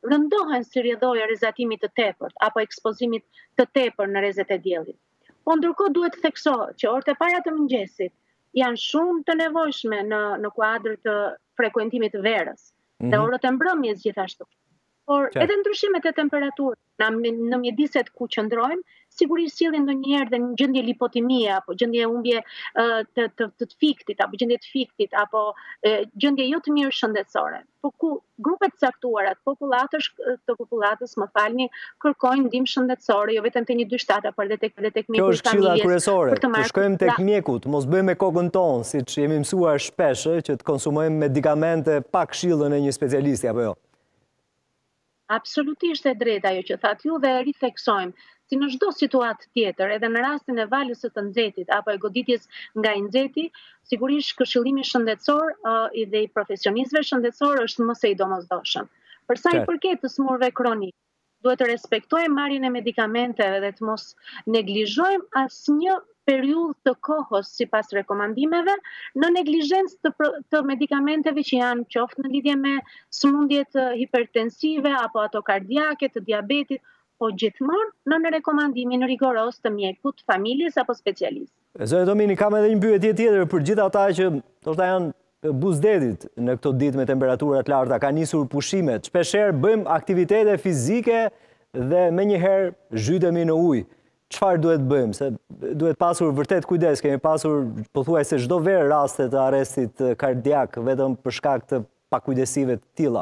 rëndohen si rrjedhoja e rrezatimit të tepërt apo ekspozimit të tepër në rrezet e diellit. Po ndërkohë duhet të theksohet që orët e para të mëngjesit janë shumë të nevojshme në kuadër të frekuentimit të verës dhe orët e mbrëmjes gjithashtu. Por edhe ndryshimet e temperaturës në mjediset ku qëndrojmë, sigurisht sjellin ndonjëherë dhe një gjendje lipotimie apo gjendje humbje të fiktit apo gjendje të fiktit apo gjendje jo të mirë shëndetësore. Po ku grupet caktuara të popullatës, më falni, kërkojnë ndihmë shëndetësore, jo vetëm te 127, por edhe tek mjeku i familjes. Kjo është këshilla kryesore, të shkojmë tek mjeku, të mos bëjmë me kokën tonë, siç jemi mësuar shpesh, që të konsumojmë medikamente pa këshillën e një specialisti apo jo. Absolutisht e drejtë ajo që thatë ju dhe ritheksojmë, si në çdo situatë tjetër, edhe në rastin e valës së të nxehtit apo e goditjes nga i nxehti, sigurisht këshillimi shëndetësor dhe i profesionistëve shëndetësor është më së i domosdoshëm. Për sa i përket të smurëve kronike, duhet të respektojmë marrjen e medikamenteve dhe të mos neglizhojmë asnjë periudhë të kohës sipas rekomandimeve në neglizhencë të medikamenteve që janë qoftë në lidhje me sëmundjet hipertensive apo ato kardiake, të diabetit, po gjithmonë në rekomandimin rigoros të mjekut, familjes apo specialist. Zotë Domini, kam edhe një pyetje tjetër për gjithë ata që ndoshta janë buzdetit në këto ditë me temperaturat të larta, ka nisur pushimet, shpeshherë bëjmë aktivitete fizike dhe menjëherë zhytemi në ujë. Çfarë duhet bëjmë? Se duhet pasur vërtet kujdes, kemi pasur pothuajse çdo verë raste të arrestit kardiak vetëm për shkak të pakujdesive të tilla.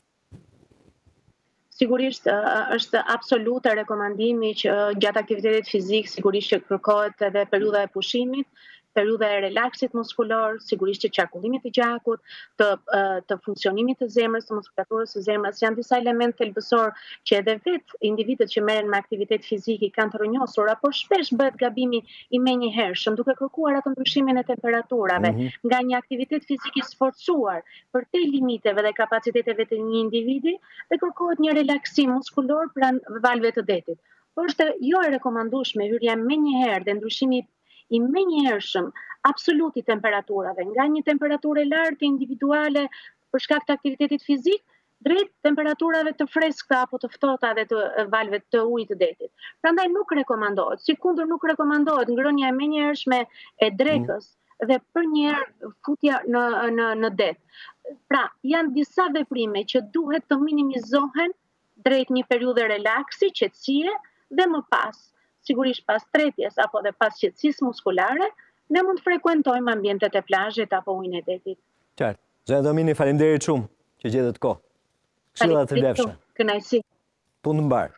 Sigurisht është absolute rekomandimi që gjatë aktivitetit fizik sigurisht që kërkohet edhe periudha e pushimit, periudha e relaksit muskulor, sigurisht që qarkullimit të gjakut, të funksionimit të zemrës, të muskulaturës së zemrës, janë disa elementë thelbësor që edhe vetë individët që merren me aktivitet fizik i kanë të rrënjosura, por shpesh bëhet gabimi i menjëhershëm duke kërkuar atë ndryshimin e temperaturave nga një aktivitet fizik i sforcuar përtej limiteve dhe kapaciteteve të një individi dhe kërkohet një relaksim muskulor pranë valve të detit. Por është jo e rekomandueshme hyrja menjëherë dhe ndryshimi i menjëhershëm absolut i temperaturave, nga një temperaturë e lartë individuale për shkak të aktivitetit fizik, drejt temperaturave të freskëta apo të ftohta dhe të valve të ujit të detit. Prandaj nuk rekomandohet, sikundër nuk rekomandohet ngrënia e menjëhershme e drekës dhe për një herë futja në det. Pra, janë disa veprime që duhet të minimizohen drejt një periudhe relaksi, qetësie dhe më pas, sigurisht pas tretjes apo dhe pas qetësisë muskulare, ne mund të frekuentojmë ambientet e plazhit apo ujin e detit. Qartë. Zotë Domini, faleminderit shumë që gjetët kohë. Këshilla të vlefshme. Kënaqësi. Punë mbar.